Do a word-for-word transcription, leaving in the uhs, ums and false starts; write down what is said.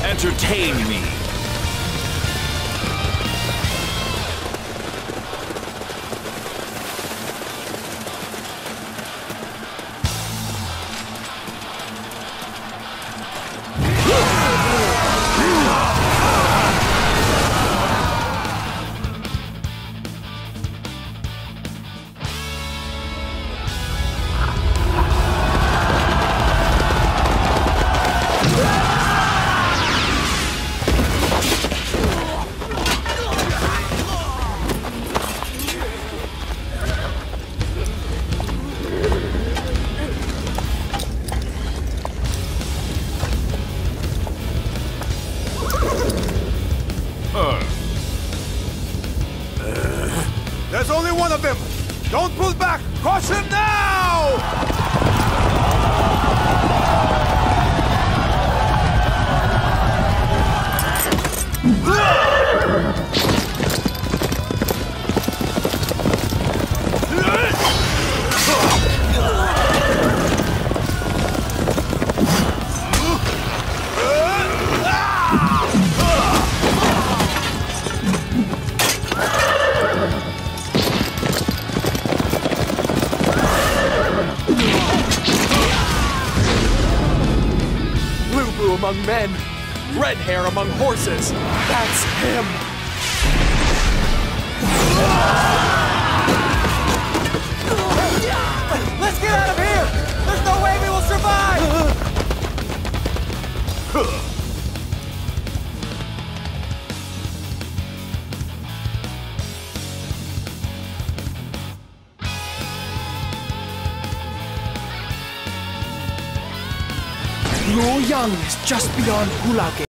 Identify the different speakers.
Speaker 1: Entertain me.
Speaker 2: There's only one of them! Don't pull back! Caution now!
Speaker 3: Among men, red hair among horses. That's him.
Speaker 4: Let's get out of here! There's no way we will survive!
Speaker 3: Luoyang is just beyond Hulage.